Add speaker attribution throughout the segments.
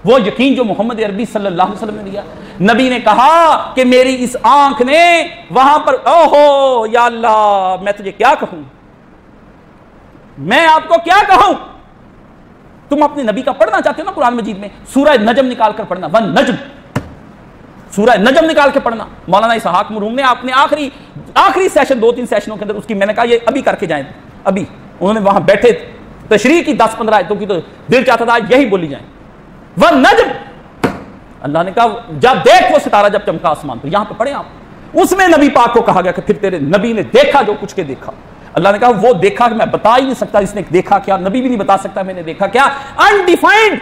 Speaker 1: वो यकीन जो मोहम्मद अरबी सल्लल्लाहु अलैहि वसल्लम ने दिया। नबी ने कहा कि मेरी इस आंख ने वहां पर, ओहो या अल्लाह, मैं तुझे क्या कहूं, मैं आपको क्या कहूं। तुम अपने नबी का पढ़ना चाहते हो ना कुरान मजीद में, सूरह नजम निकाल कर पढ़ना, वन नजम, सूरह नजम निकाल के पढ़ना। मौलाना इसहाक मरहूम ने आपने आखिरी सेशन, 2-3 सेशनों के अंदर उसकी, मैंने कहा ये अभी करके जाएं, अभी उन्होंने वहां बैठे तशरीह की 10-15 आयतों की, तो दिल चाहता था यही बोली जाए, वन नजम। अल्लाह ने कहा जब देख वो सितारा जब चमका आसमान पर, यहां पर पढ़े आप, उसमें नबी पाक को कहा गया कि फिर तेरे नबी ने देखा जो कुछ के देखा। अल्लाह ने कहा वो देखा कि मैं बता ही नहीं सकता इसने देखा क्या, नबी भी नहीं बता सकता मैंने देखा क्या, अनडिफाइंड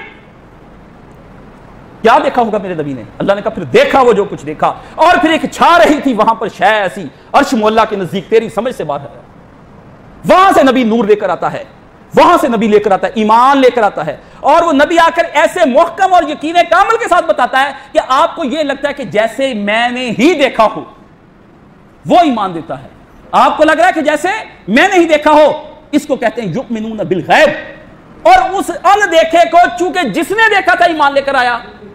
Speaker 1: क्या देखा होगा मेरे नबी ने। अल्लाह ने कहा फिर देखा वो जो कुछ देखा, और फिर एक छा रही थी वहां पर शय ऐसी, अर्श मोहल्ला के नजदीक, तेरी समझ से बाहर है। वहां से नबी नूर लेकर आता है, वहां से नबी लेकर आता है, ईमान लेकर आता है, और वो नबी आकर ऐसे मुहकम और यकीन कामिल के साथ बताता है कि आपको यह लगता है कि जैसे मैंने ही देखा हो, वो ईमान देता है। आपको लग रहा है कि जैसे मैंने ही देखा हो, इसको कहते हैं युमिनून बिल गैब। और उस अनदेखे को चूंकि जिसने देखा था ईमान लेकर आया।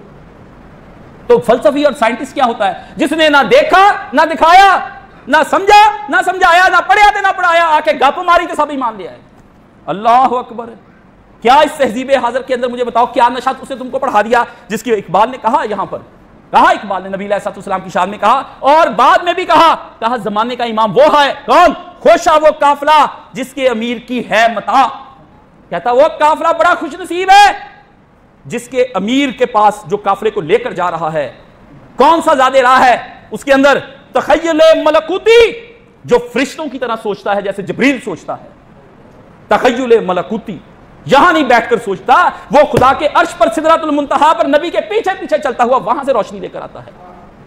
Speaker 1: तो फलसफी और साइंटिस्ट क्या होता है, जिसने ना देखा ना दिखाया, ना समझा ना समझाया, ना पढ़ाया ना पढ़ाया, आके गप मारी तो सब ईमान लिया है। अल्लाह अकबर। क्या इस तहजीब हाजिर के अंदर मुझे बताओ क्या नशा उसने तुमको पढ़ा दिया, जिसकी इकबाल ने कहा, यहां पर कहा, इकबाल ने नबी अलैहिस्सलाम की शान में कहा, और बाद में भी कहा जमाने का इमाम वो है कौन, खोशा वो काफिला जिसके अमीर की है मता। कहता वो काफिला बड़ा खुशनसीब है जिसके अमीर के पास जो काफिले को लेकर जा रहा है, कौन सा ज्यादा राह है उसके अंदर, तखय्युल मलकूती, जो फरिश्तों की तरह सोचता है जैसे जिब्रील सोचता है, तखय्युल मलकूती, यहां नहीं बैठकर सोचता, वो खुदा के अर्श पर सिदरतुल मुंतहा पर नबी के पीछे पीछे चलता हुआ वहां से रोशनी लेकर आता है।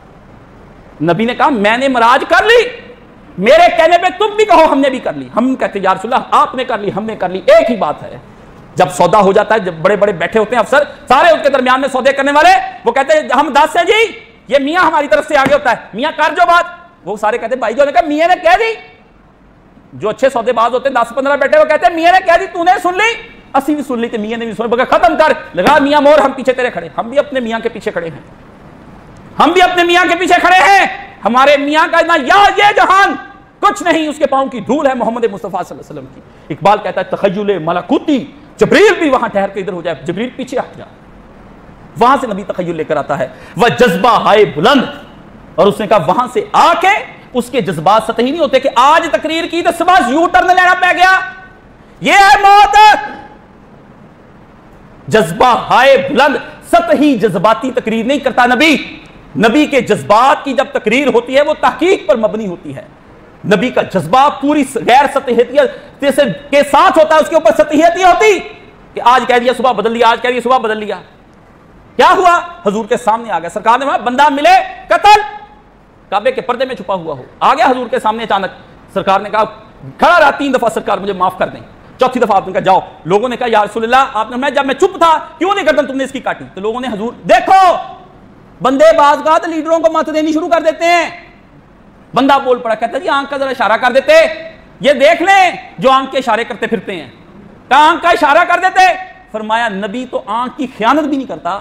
Speaker 1: नबी ने कहा मैंने मराज कर ली, मेरे कहने पे तुम भी कहो हमने भी कर ली। हम कहते या रसूलल्लाह आपने कर ली हमने कर ली, एक ही बात है। जब सौदा हो जाता है, जब बड़े बड़े बैठे होते हैं अफसर सारे, उनके दरमियान में सौदे करने वाले, वो कहते हैं हम 10 से जी, ये मियां हमारी तरफ से आगे होता है, मियां कर जो बात, वो सारे कहते हैं भाई जो ने कहा मियां ने कह दी। जो अच्छे सौदेबाज होते हैं 10-15 बैठे, वो कहते हैं मियां ने कह दी, तूने सुन ली, असी भी सुन ली, मियां ने भी सुन, बगा खत्म कर, लगा मियां मोर, हम पीछे तेरे खड़े। हम भी अपने मियां के पीछे खड़े हैं, हम भी अपने मियां के पीछे खड़े हैं। हमारे मियां का ना ये जहान कुछ नहीं, उसके पांव की धूल है मोहम्मद मुस्तफा सल्लल्लाहु अलैहि वसल्लम की। इकबाल कहता है तखय्युल मलकूती, जिब्रील भी वहां ठहर के इधर हो जाए, जिब्रील पीछे हट जा, वहां से नबी तखय्युल लेकर आता है। वह जज्बा हाय बुलंद, और उसने कहा वहां से आके उसके जज्बात सतही नहीं होते कि आज तकरीर की तो सुबह यू टर्न लेना पड़ गया, ये है मौत। जज्बा हाय बुलंद, सतही जज्बाती तकरीर नहीं करता नबी। नबी के जज्बात की जब तकरीर होती है वो तहकीक पर मबनी होती है। नबी का जज्बा पूरी गैर सतहियत के साथ होता है, उसके ऊपर सतहियत नहीं होती कि आज कह दिया सुबह बदल लिया, आज कह दिया सुबह बदल लिया। क्या हुआ, हजूर के सामने आ गया, सरकार ने कहा बंदा मिले कत्ल, काबे के पर्दे में छुपा हुआ हो, आ गया हजूर के सामने अचानक। सरकार ने कहा खड़ा रहा 3 दफा, सरकार मुझे माफ कर दें। चौथी दफा आपने कहा जाओ। लोगों ने कहा या रसूलल्लाह आपने, मैं जब मैं चुप था क्यों नहीं करता तुमने इसकी काटी। तो लोगों ने हजूर देखो बंदे बाज का तो लीडरों को मत देनी शुरू कर देते हैं। बंदा बोल पड़ा, कहता जी आंख का जरा इशारा कर देते, ये देख लें जो आंख के इशारे करते फिरते हैं, कहा आंख का इशारा कर देते। फरमाया नबी तो आंख की खयानत भी नहीं करता,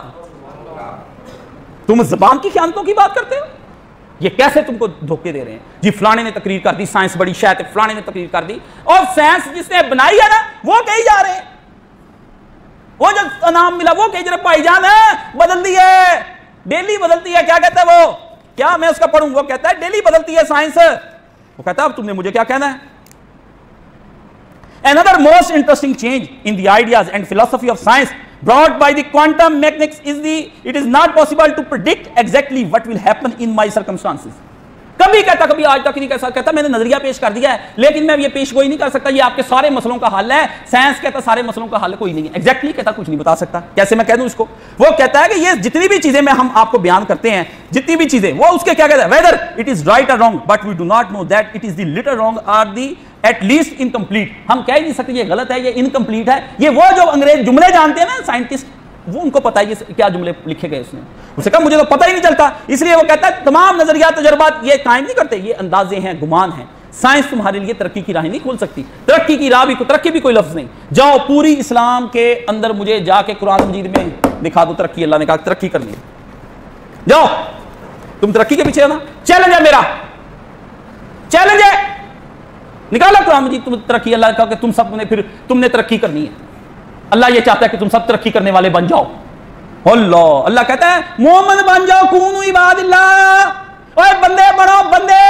Speaker 1: तुम जबान की खयानतों की बात करते हो। ये कैसे तुमको धोखे दे रहे हैं जी, फलाने ने तकरीर कर दी, साइंस बड़ी शायद फलाने ने तकरीर कर दी, और साइंस जिसने बनाई है ना वो कही जा रहे हैं, वो जो नाम मिला वो कही जा रहे भाईजान है बदल दी है, डेली बदलती है। क्या कहता है वो, क्या मैं उसका पढ़ूं, वो कहता है डेली बदलती है साइंस। वो कहता है अब तुमने मुझे क्या कहना है। Another most interesting change in the ideas and philosophy of science brought by the quantum mechanics is it is not possible to predict exactly what will happen in my circumstances. कभी कहता, कभी आज तक नहीं कह कहता मैंने नजरिया पेश कर दिया है लेकिन मैं ये पेश कोई नहीं कर सकता, ये आपके सारे मसलों का हल है। साइंस कहता सारे मसलों का हल कोई नहीं है, एग्जैक्टली कहता कुछ नहीं बता सकता, कैसे मैं कह दूं इसको। वो कहता है कि ये जितनी भी चीजें मैं हम आपको बयान करते हैं, जितनी भी चीजें, वो उसके क्या कहता है, वेदर इट इज राइट और wrong but we do not know that it is the little wrong और द एट लीस्ट इनकम्प्लीट। हम कह ही नहीं सकते ये गलत है, ये इनकम्प्लीट है। ये वो जो अंग्रेज जुमले जानते हैं ना साइंटिस्ट, वो उनको पता है ये क्या जुमले लिखे गए उसने। उसे कहा मुझे तो पता ही नहीं चलता, इसलिए वो कहता है तमाम नजरिया तजर्बात ये कायम नहीं करते, ये अंदाजे हैं, गुमान हैं। साइंस तुम्हारे लिए तरक्की की राह नहीं खोल सकती। तरक्की की राह भी, तरक्की भी कोई लफ्ज नहीं। जाओ पूरी इस्लाम के अंदर मुझे जाके कुरान मजीद में दिखा दो तरक्की। अल्लाह ने कहा तरक्की करनी है, जाओ तुम तरक्की के पीछे हो ना। चैलेंज है मेरा, चैलेंज है, निकालो कुरान मजीद तुम तरक्की। अल्लाह ने कहा कि तुम सब ने फिर तुमने तरक्की करनी है। अल्लाह ये चाहता है कि तुम सब तरक्की करने वाले बन जाओ। अल्लाह कहता है मोहम्मद बन जाओ, कूनू इबादिल्लाह, ओए बंदे बनो बंदे।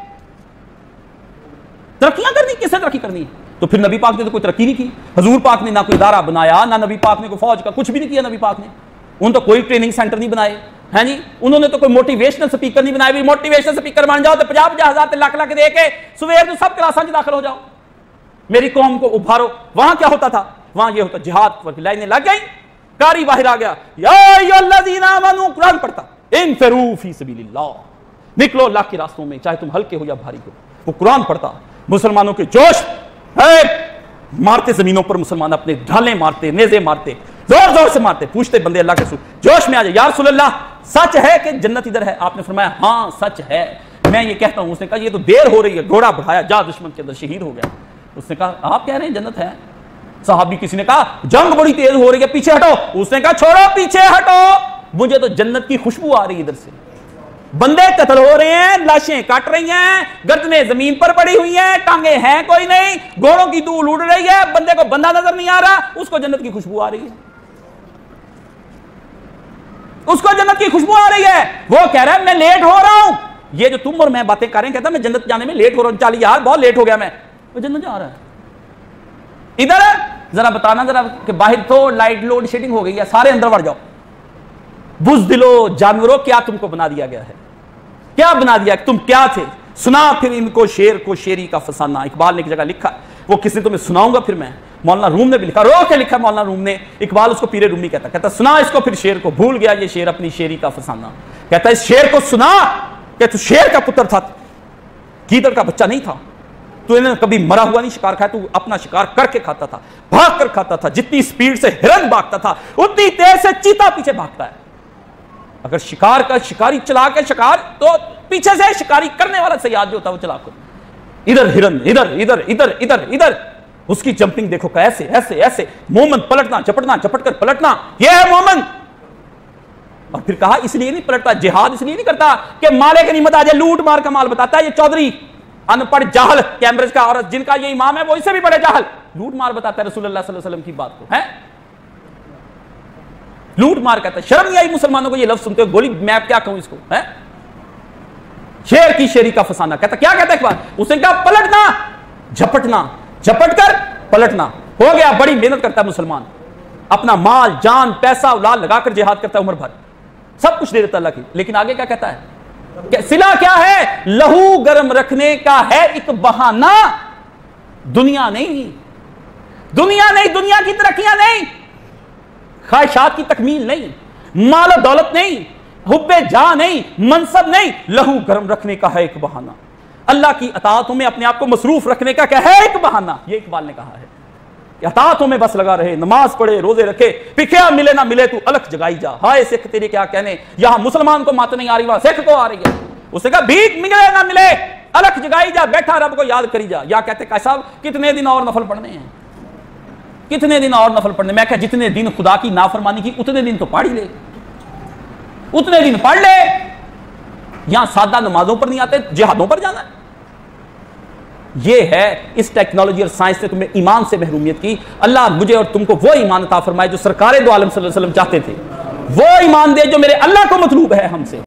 Speaker 1: तरक्कियां करनी, किससे तरक्की करनी है? तो फिर नबी पाक ने तो कोई तरक्की नहीं की। हजूर पाक ने ना कोई इदारा बनाया, ना नबी पाक ने कोई फौज का कुछ भी नहीं किया। नबी पाक ने उन तो कोई ट्रेनिंग सेंटर नहीं बनाए हैं जी। उन्होंने तो कोई मोटिवेशनल स्पीकर नहीं बनाए। मोटिवेशनल स्पीकर बन जाओ तो 50-50 हजार लाख लाख दे के सवेर तो सब क्लासां दाखिल हो जाओ, मेरी कौम को उभारो। वहां क्या होता था? वहां ये होता जिहाद पर लाइनें लग गई, कारी बाहर आ गया, या अय्युहल्लज़ीना आमनू, कुरान पढ़ता, इनफिरू फी सबीलिल्लाह, निकलो अल्लाह के रास्तों में, चाहे तुम हल्के हो या भारी हो। वो कुरान पढ़ता, मुसलमानों के जोश है, मारते जमीनों पर मुसलमान अपने ढाले मारते, नेज़े मारते, जोर जोर से मारते। पूछते बंदे अल्लाह के जोश में आ जाए, या रसूल अल्लाह सच है कि जन्नत इधर है? आपने फरमाया हाँ सच है, मैं ये कहता हूं। उसने कहा ये तो देर हो रही है, घोड़ा बढ़ाया, जा दुश्मन के अंदर शहीद हो गया। उसने कहा आप कह रहे हैं जन्नत है? साहबी किसी ने कहा जंग बड़ी तेज हो रही है, पीछे हटो। उसने कहा छोड़ो, पीछे हटो, मुझे तो जन्नत की खुशबू आ रही है इधर से। बंदे कत्ल हो रहे हैं, लाशें कट रही हैं, गर्दनें जमीन पर पड़ी हुई हैं, टांगे हैं कोई नहीं, घोड़ों की धूल उड़ रही है, बंदे को बंदा नजर नहीं आ रहा, उसको जन्नत की खुशबू आ रही है, उसको जन्नत की खुशबू आ रही है। वो कह रहा है मैं लेट हो रहा हूं। ये जो तुम और मैं बातें कर रहे हैं, कहता मैं जन्नत जाने में लेट हो रहा हूं, चल यार बहुत लेट हो गया मैं, वो जन्नत जा रहा है। इधर जरा बताना जरा कि बाहर तो लाइट लोड शेडिंग हो गई है, सारे अंदर बढ़ जाओ। बुज़दिलो जानवरों, क्या तुमको बना दिया गया है? क्या बना दिया? तुम क्या थे? सुना फिर इनको शेर को शेरी का फसाना। इकबाल ने एक जगह लिखा, वो किसी तुम्हें सुनाऊंगा फिर मैं। मौलाना रूम ने भी लिखा, रो के लिखा मौलाना रूम ने। इकबाल उसको पीरे रूमी कहता सुना इसको फिर शेर को, भूल गया ये शेर अपनी शेरी का फसाना। कहता इस शेर को सुना कि तू शेर का पुत्र था, गीदड़ का बच्चा नहीं था। तू इन्हें कभी मरा हुआ नहीं शिकार खाया, तू अपना शिकार करके खाता था, भाग कर खाता था। जितनी स्पीड से हिरन भागता था उतनी तेज से चीता पीछे भागता है। अगर शिकार का शिकारी चला के शिकार, तो पीछे से शिकारी करने वाला सयाद जो होता है वो चला कर, इधर हिरन, इधर इधर इधर इधर इधर, उसकी जंपिंग देखो कैसे, ऐसे ऐसे मोमन पलटना, झपटना, झपट कर पलटना, यह है मोमन। और फिर कहा इसलिए नहीं पलटता, जिहाद इसलिए नहीं करता कि माले की नीमत आ जाए, लूट मार का माल बताता है ये चौधरी अनपढ़ जाहल कैम्ब्रिज का, और जिनका ये इमाम है वो इससे भी बड़े जाहल, लूट मार बताता है रसूलुल्लाह सल्लल्लाहु अलैहि वसल्लम की बात को, है लूट मार कहता है। शर्म नहीं आई मुसलमानों को ये लफ्ज सुनते हो? गोली मैं क्या कहूं इसको, है शेर की शेरी का फसाना। कहता क्या कहता है इकबाल? उसने कहा पलटना, झपटना, झपट कर पलटना। हो गया, बड़ी मेहनत करता है मुसलमान, अपना माल जान पैसा औलाद लगाकर जिहाद करता है, उम्र भर सब कुछ दे देता अल्लाह की। लेकिन आगे क्या कहता है? सिला क्या है? लहू गर्म रखने का है एक बहाना, दुनिया नहीं, दुनिया नहीं, दुनिया की तरक्कियां नहीं, ख्वाहिशात की तकमील नहीं, माल दौलत नहीं, हुब्बे जा नहीं, मनसब नहीं, लहू गर्म रखने का है एक बहाना, अल्लाह की अताअतों में अपने आप को मसरूफ रखने का क्या है एक बहाना। ये इकबाल ने कहा है कि अताअतों में बस लगा रहे, नमाज पढ़े, रोजे रखे, पिखया मिले ना मिले तू अलख जगाई जा। हाय सिख तेरे क्या कहने, यहां मुसलमान को मात नहीं आ रही, वहां सिख को आ रही है। उसने कहा भीख मिले ना मिले अलख जगाई जा, बैठा रब को याद करी जा। या कहते का साहब कितने दिन और नफल पढ़ने हैं, कितने दिन और नफल पढ़ने? मैं क्या जितने दिन खुदा की नाफरमानी की उतने दिन तो पढ़ ही ले, उतने दिन पढ़ ले। यहां सादा नमाजों पर नहीं आते, जिहादों पर जाना है। यह है इस टेक्नोलॉजी और साइंस ने तुम्हें ईमान से महरूमियत की। अल्लाह मुझे और तुमको वो ईमान अता फरमाए जो सरकारे दो आलम सल्लल्लाहु अलैहि वसल्लम चाहते थे, वो ईमान दे जो मेरे अल्लाह को मतलूब है हमसे।